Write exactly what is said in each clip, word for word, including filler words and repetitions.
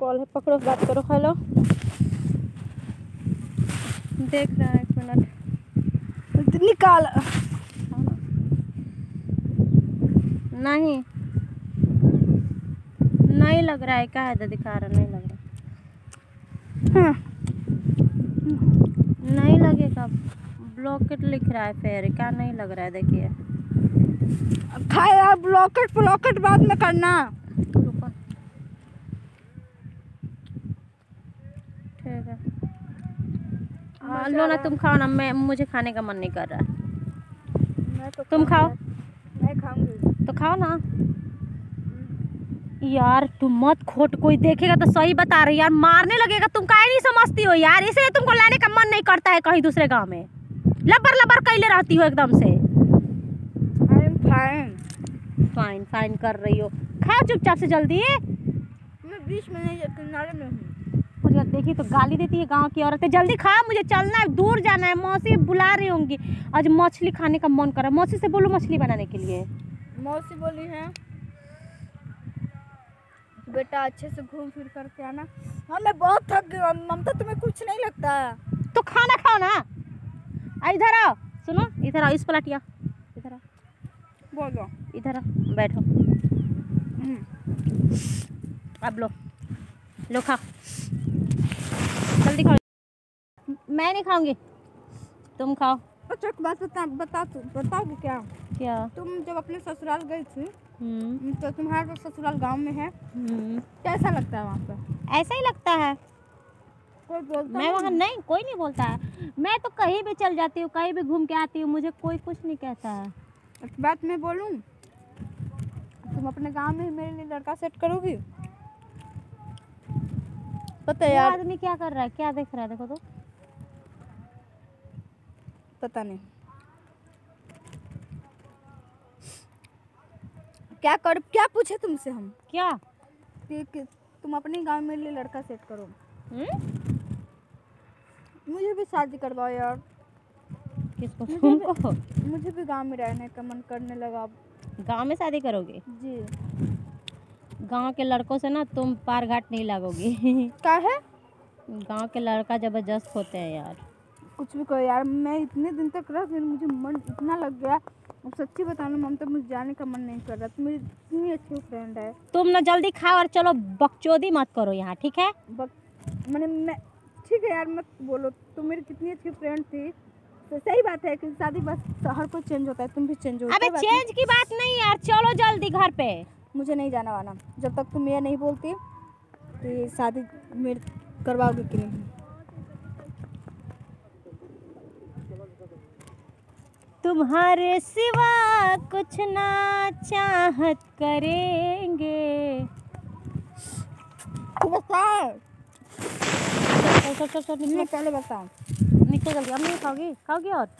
Call है, पकड़ो बात करो। हेलो, देख रहा है, एक मिनट निकाल। नहीं नहीं लग रहा है, क्या है तो दिखा रहा, नहीं लग रहा। हाँ। नहीं लगेगा, ब्लॉकेट लिख रहा है, फिर क्या नहीं लग रहा है, देखिए। खाए यार, ब्लॉकेट ब्लॉकेट बाद में करना। रुको, ठीक है। हाँ लो ना, तुम खाओ ना, मैं मुझे खाने का मन नहीं कर रहा है। मैं तो तुम खाओ। मैं खाऊंगी तो खाओ ना यार, तुम मत खोट, कोई देखेगा तो सही बता रही यार, मारने लगेगा। तुम काहे नहीं समझती हो यार, इसलिए तुमको लाने का मन नहीं करता है कहीं दूसरे गांव में। लबर लबर कैले रहती हो एकदम से। फाइन फाइन फाइन कर रही हो, खाओ चुपचाप से जल्दी। मैं बीच में नहीं, किनारे में हूँ। और यार देखी तो गाली देती है गांव की औरतें। जल्दी खाओ, मुझे चलना है, दूर जाना है, मौसी बुला रही होंगी। आज मछली खाने का मन कर रहा है, मौसी से बोलो मछली बनाने के लिए। मौसी बोली है बेटा अच्छे से घूम फिर करके आना। हाँ मैं बहुत थक गई हूँ ममता, तुम्हें कुछ नहीं लगता है? तो खाना खाओ ना। इधर आओ, सुनो इधर आओ, इस पलटिया, इधर आओ, बोलो। इधर आओ, बैठो। अब लो लो खाओ, जल्दी खाओ। मैं नहीं खाऊंगी, तुम खाओ। अच्छा एक बात बता बता तू बताओगे क्या? क्या? तुम जब अपने ससुराल गई थी हम्म तो तुम्हारा ससुराल गांव में है, हम्म कैसा लगता है वहाँ पे? ऐसा ही लगता है। कोई बोलता मैं वहाँ नहीं, कोई नहीं बोलता है। मैं तो कहीं भी चल जाती हूँ, कहीं भी घूम के आती हूँ, मुझे कोई कुछ नहीं कहता है। एक बात मैं बोलूँ, तुम अपने गांव में ही मेरे लिए लड़का सेट करोगी? पता है यार, आदमी क्या कर रहा है, क्या देख रहा है, देखो तो। पता नहीं क्या कर क्या पूछे तुमसे हम, क्या कि, कि तुम अपने गांव में मेरे लिए लड़का सेट करो। हम्म मुझे भी शादी करवाओ यार। किसको? मुझे तुमको? भी, मुझे भी गांव में रहने का मन करने लगा। गांव में शादी करोगे? जी। गांव के लड़कों से ना तुम पार घाट नहीं लागोगी। क्या है? गांव के लड़का जबरदस्त होते हैं यार। कुछ भी कहो यार, मैं इतने दिन तक रह गई, मुझे मन इतना लग गया। अब सच्ची बताना ममता, मुझे जाने का मन नहीं कर रहा। तुम मेरी इतनी अच्छी फ्रेंड है। तुम ना जल्दी खाओ और चलो, बकचोदी मत करो यहाँ, ठीक है? बक मैंने मैं ठीक है यार, मत बोलो। तुम मेरी कितनी अच्छी फ्रेंड थी। तो सही बात है कि शादी बस हर कोई चेंज होता है, तुम भी चेंज हो। अबे चेंज की बात नहीं यार, चलो जल्दी घर पे। मुझे नहीं जाना वाना, जब तक तुम ये नहीं बोलती तो ये शादी मेरी करवाओगे कि नहीं। तुम्हारे सिवा कुछ ना चाहत करेंगे। तू बता, चल चल चल चल मैं निकलो, पहले बताऊँ। निकलो जल्दी। अब नहीं खाओगी? खाओगी और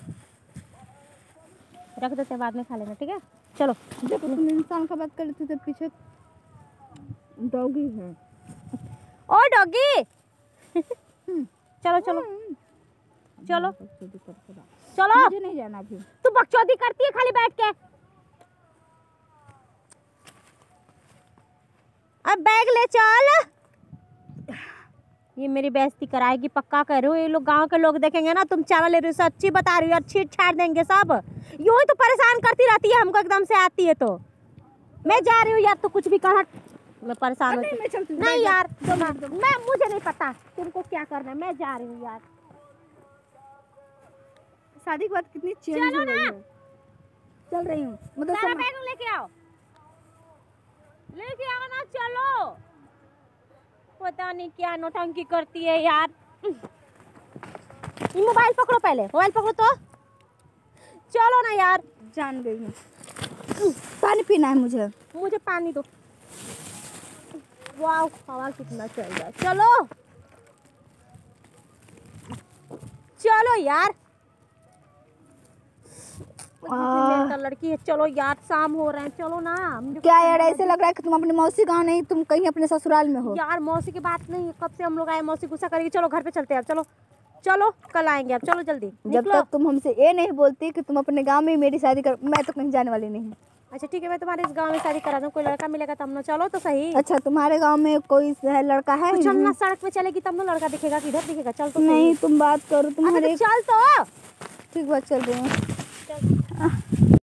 रख देते हैं, बाद में खा लेना, ठीक है? चलो। देखो तुम इंसान का बात कर लेते तो पीछे डॉगी है। ओ डॉगी। चलो चलो चलो चलो। मुझे नहीं जाना अभी। तू बकचोदी करती है खाली बैठ के। अब बैग ले चल। ये मेरी बेइज्जती कराएगी, पक्का कह रही हूँ। ये लोग गांव के लोग देखेंगे ना, तुम चावल ले रही हो, सच्ची बता रही हो यार, छीट छाट देंगे सब। यूं ही तो परेशान करती रहती है हमको, एकदम से आती है तो। मैं जा रही हूँ यार, तू कुछ भी कर, मैं परेशान होती हूँ। नहीं यार, मैं मुझे नहीं पता तुमको क्या करना है, मैं जा रही हूँ यार। शादी के बाद कितनी चेंज हो गई है। चल रही हूँ, मतलब सारा बैग लेके आओ, लेके आओ ना, चलो। पता नहीं क्या नौटंकी करती है यार। ये मोबाइल पकड़ो, पहले मोबाइल पकड़ो तो। चलो ना यार। जान गई हूँ, पानी पीना है मुझे। मुझे पानी दो। वाह, हवा कितना चल रहा है। चलो चलो यार, लड़की है। चलो यार, शाम हो रहे हैं, चलो ना। क्या यार, ऐसे लग रहा है कि तुम अपनी मौसी गाँव नहीं, तुम कहीं अपने ससुराल में हो। यार मौसी की बात नहीं है, कब से हम लोग आए, मौसी गुस्सा करेगी। चलो घर पे चलते हैं अब, चलो चलो, कल आएंगे अब, चलो जल्दी जब तक तुम हमसे ये नहीं बोलती कि तुम अपने गांव में ही मेरी शादी कर, मैं तो कहीं जाने वाली नहीं हूँ। अच्छा ठीक है, मैं तुम्हारे इस गांव में शादी करा दूं, कोई लड़का मिलेगा तब ना, चलो तो सही। अच्छा तुम्हारे गांव में कोई है लड़का है? कुछ हम ना सड़क पे चलेगी तब ना लड़का दिखेगा, किधर दिखेगा, चल तो नहीं तुम बात करो, तुम्हारे चल तो ठीक बात चल रही है।